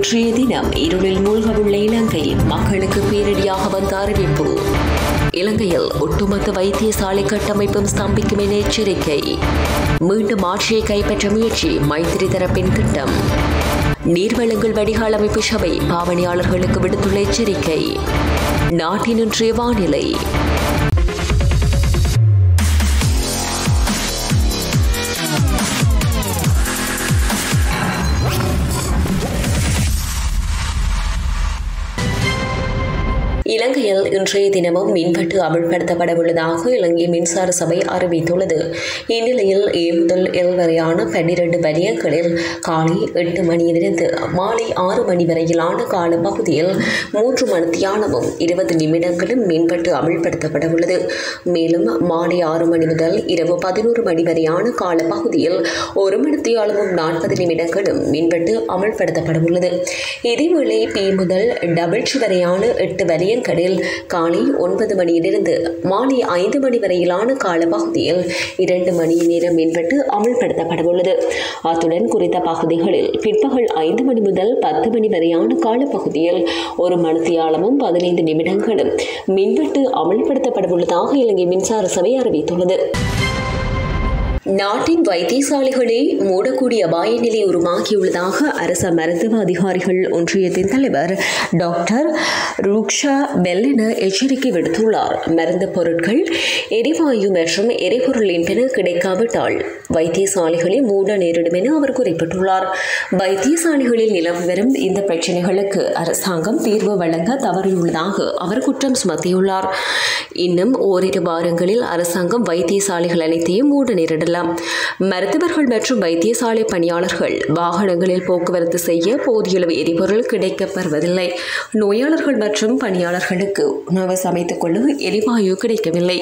இன்றைய தினம் இருளில் மூழ்கவுள்ள இலங்கையில் மக்களுக்கு பேரிடியாக வந்த அறிவிப்பு. இலங்கையில் ஒட்டுமொத்த வைத்தியசாலை கட்டமைப்பும் ஸ்தம்பிக்கும் என எச்சரிக்கை. மீண்டும் ஆட்சியை கைப்பற்ற முயற்சி மைத்திரி தரப்பின் திட்டம். நீர்வளங்கள் வடிகால் அமைப்பு சபை பாவனையாளர்களுக்கு விடுத்துள்ள எச்சரிக்கை. நாட்டின் இன்றைய வானிலை. இலங்கையில் இன்றைய தினமும் மின்வெட்டு அமல்படுத்தப்படவுள்ளதாக இலங்கை மின்சார சபை அறிவித்துள்ளது. இந்நிலையில் A முதல் L வரையான 12 வலயங்களில் காலை 8 மணியிலிருந்து மாலை 6 மணி வரையிலான காலப்பகுதியில் 3 மணித்தியாலமும் 20 நிமிடங்களும் மின்வெட்டு அமல்படுத்தப்படவுள்ளது. மேலும் மாலை 6 மணி முதல் இரவு 11 மணி வரையான காலப்பகுதியில் 1 மணித்தியாலமும் 40 நிமிடங்களும் மின்வெட்டு அமல்படுத்தப்படவுள்ளது. இதேவேளை P முதல் H வரையான 8 வலயங்களில் காலை 9 மணியிலிருந்து மாலை 5 மணி வரையிலான காலப்பகுதியில் 2 மணி நேர மின்வெட்டு அமல்படுத்தப்படவுள்ளது. அத்துடன் குறித்த பகுதிகளில் பிற்பகல் 5 மணி முதல் 10 மணி வரையான காலப்பகுதியில் 1 மணித்தியாலமும் 15 நிமிடங்களும் மின்வெட்டு அமல்படுத்தப்படவுள்ளதாக இலங்கை மின்சார சபை அறிவித்துள்ளது. நாட்டின் வைத்தியசாலைகளை மூடக்கூடிய அபாய நிலை உருவாகியுள்ளதாக அரச மருத்துவ அதிகாரிகள் ஒன்றியத்தின் தலைவர் டாக்டர் ருக்ஷா பெல்லென எச்சரிக்கை விடுத்துள்ளார். மருந்து பொருட்கள், எரிவாயு மற்றும் எரிபொருள் என்பன கிடைக்காவிட்டால் வைத்தியசாலைகளை மூட நேரிடும் என அவர் குறிப்பிட்டுள்ளார். வைத்தியசாலைகளில் நிலவி வரும் இந்த பிரச்சினைகளுக்கு அரசாங்கம் தீர்வு வழங்க தவறியுள்ளதாக அவர் குற்றம் சுமத்தியுள்ளார். இன்னும் ஓரிரு வாரங்களில் அரசாங்கம் வைத்தியசாலைகள் அனைத்தையும் மூட நேரிடலாம். மருத்துவர்கள் மற்றும் வைத்தியசாலை பணியாளர்கள் வாகனங்களில் போக்குவரத்து செய்ய போதிய அளவு எரிபொருள் கிடைக்கப்பெறுவதில்லை. நோயாளர்கள் மற்றும் பணியாளர்களுக்கு உணவு சமைத்துக் கொள்ள எரிவாயு கிடைக்கவில்லை.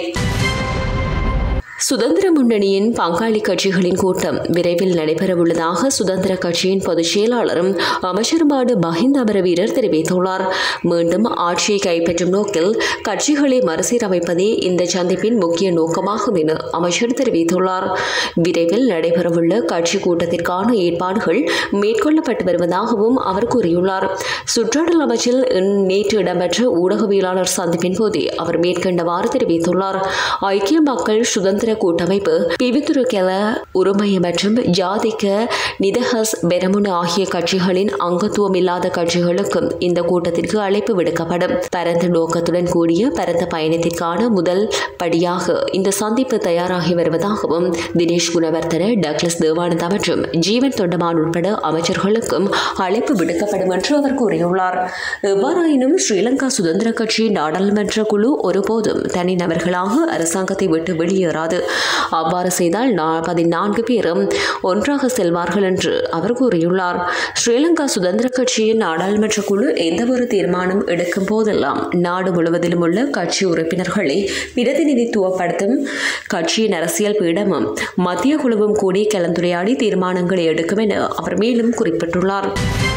சுதந்திர முன்னணியின் பங்காளி கட்சிகளின் கூட்டம் விரைவில் நடைபெறவுள்ளதாக சுதந்திர கட்சியின் பொதுச் செயலாளரும் அமைச்சருமான மஹிந்த அமரவீரர் தெரிவித்துள்ளார். மீண்டும் ஆட்சியை கைப்பற்றும் நோக்கில் கட்சிகளை மறுசீரமைப்பதே இந்த சந்திப்பின் முக்கிய நோக்கமாகும் என அமைச்சர் தெரிவித்துள்ளார். விரைவில் நடைபெறவுள்ள கட்சி கூட்டத்திற்கான ஏற்பாடுகள் மேற்கொள்ளப்பட்டு வருவதாகவும் அவர் கூறியுள்ளார். சுற்றாடல் அமைச்சில் நேற்று இடம்பெற்ற ஊடகவியலாளர் சந்திப்பின் போதே அவர் மேற்கண்டவாறு தெரிவித்துள்ளார். ஐக்கிய மக்கள் சுதந்திர கூட்டமைப்பு, பிவித்துருக்கெல உரிமைய மற்றும் ஜாதிக நிதஹஸ் பெரமுன ஆகிய கட்சிகளின் அங்கத்துவம் இல்லாத கட்சிகளுக்கும் இந்த கூட்டத்திற்கு அழைப்பு விடுக்கப்படும். பரந்த நோக்கத்துடன் கூடிய பரந்த பயணத்திற்கான முதல் படியாக இந்த சந்திப்பு தயாராகி வருவதாகவும் தினேஷ் குணவர்த்தன, டக்ளஸ் தேவானந்தா மற்றும் ஜீவன் தொண்டமான் உட்பட அமைச்சர்களுக்கும் அழைப்பு விடுக்கப்படும் என்று அவர் கூறியுள்ளார். எவ்வாறாயினும் ஸ்ரீலங்கா சுதந்திர கட்சியின் நாடாளுமன்ற குழு ஒருபோதும் தனிநபர்களாக அரசாங்கத்தை விட்டு வெளியேறாது. அவ்வாறு செய்தால் 14 பேரும் ஒன்றாக செல்வார்கள் என்று அவர் கூறியுள்ளார். ஸ்ரீலங்கா சுதந்திர கட்சியின் நாடாளுமன்ற குழு எந்தவொரு தீர்மானம் எடுக்கும் போதெல்லாம் நாடு முழுவதிலும் உள்ள கட்சி உறுப்பினர்களை பிரதிநிதித்துவப்படுத்தும் கட்சியின் அரசியல் பீடமும் மத்திய குழுவும் கூடி கலந்துரையாடி தீர்மானங்களை எடுக்கும் என அவர் மேலும் குறிப்பிட்டுள்ளார்.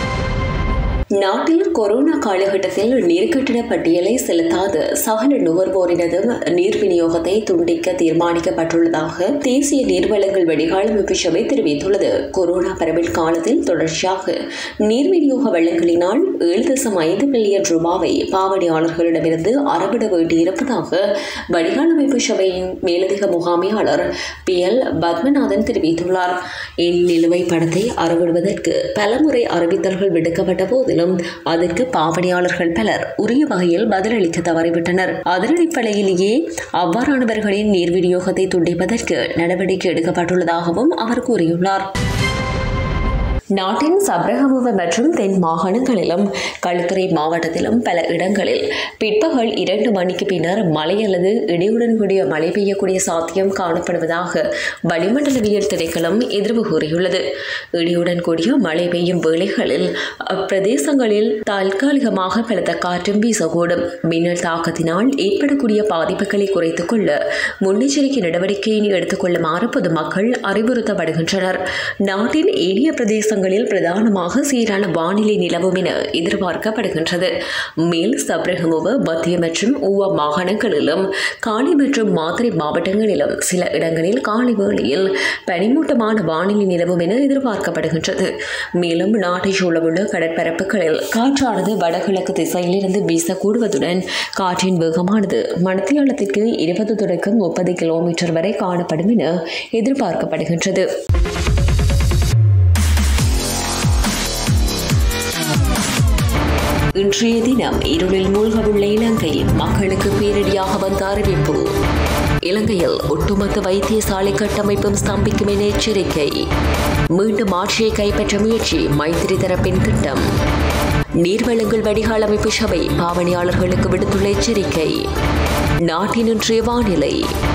நாட்டில் கொரோனா காலகட்டத்தில் நீர்க்கட்டிட பட்டியலை செலுத்தாத சகல நுகர்வோரினதும் நீர் விநியோகத்தை துண்டிக்க தீர்மானிக்கப்பட்டுள்ளதாக தேசிய நீர்வளங்கள் வடிகால் அமைப்பு சபை தெரிவித்துள்ளது. கொரோனா பரவல் காலத்தில் தொடர்ச்சியாக நீர் விநியோக வளங்களினால் 7.5 பில்லியன் ரூபாவை பாவனையாளர்களிடமிருந்து அறவிட வேண்டியிருப்பதாக வடிகால் அமைப்பு சபையின் மேலதிக முகாமையாளர் PL பத்மநாதன் தெரிவித்துள்ளார். இந்நிலுவை பணத்தை அறவிடுவதற்கு பலமுறை அறிவித்தல்கள் விடுக்கப்பட்ட போதிலும் அதற்கு பாவனையாளர்கள் பலர் உரிய வகையில் பதிலளிக்க தவறிவிட்டனர். அதன் அடிப்படையிலேயே அவ்வாறானவர்களின் நீர் விநியோகத்தை துண்டிப்பதற்கு நடவடிக்கை எடுக்கப்பட்டுள்ளதாகவும் அவர் கூறியுள்ளார். நாட்டின் சப்ரகமுவ மற்றும் தென் மாகாணங்களிலும் களுத்துறை மாவட்டத்திலும் பல இடங்களில் பிற்பகல் 2 மணிக்கு பின்னர் மழை அல்லது இடியுடன் கூடிய மழை பெய்யக்கூடிய சாத்தியம் காணப்படுவதாக வளிமண்டலவியல் திணைக்களம் எதிர்வு கூறியுள்ளது. இடியுடன் கூடிய மழை பெய்யும் வேளைகளில் அப்பிரதேசங்களில் தற்காலிகமாக பலத்த காற்றும் வீசக்கூடும். மின்னல் தாக்கத்தினால் ஏற்படக்கூடிய பாதிப்புகளை குறைத்துக் கொள்ள முன்னெச்சரிக்கை நடவடிக்கையை எடுத்துக் கொள்ளுமாறு பொதுமக்கள் அறிவுறுத்தப்படுகின்றனர். நாட்டின் ஏனைய பிரதேசங்கள் பிரதேசங்களில் பிரதானமாக சீரான வானிலை நிலவும் என எதிர்பார்க்கப்படுகின்றது. மேல் சப்ரகமுவ, மத்திய மற்றும் ஊவா மாகாணங்களிலும் காலி மற்றும் மாத்தறை மாவட்டங்களிலும் சில இடங்களில் காலை வேளையில் பனிமூட்டமான வானிலை நிலவும் என எதிர்பார்க்கப்படுகின்றது. மேலும் நாட்டை சூழவுள்ள கடற்பரப்புகளில் காற்றானது வடகிழக்கு திசையிலிருந்து வீசக்கூடுவதுடன் காற்றின் வேகமானது மணித்தியாலத்திற்கு 20 தொடக்கம் 30 கிலோமீட்டர் வரை காணப்படும் என எதிர்பார்க்கப்படுகின்றது. இன்றைய தினம் இருளில் மூழ்கவுள்ள இலங்கையில் மக்களுக்கு பேரிடியாக வந்த அறிவிப்பு. இலங்கையில் ஒட்டுமொத்த வைத்தியசாலை கட்டமைப்பும் ஸ்தம்பிக்கும் என எச்சரிக்கை. மீண்டும் ஆட்சியை கைப்பற்ற முயற்சி, மைத்திரி தரப்பின் திட்டம். நீர்வளங்கள் வடிகால் அமைப்பு சபை பாவனையாளர்களுக்கு விடுத்துள்ள எச்சரிக்கை. நாட்டின் இன்றைய வானிலை.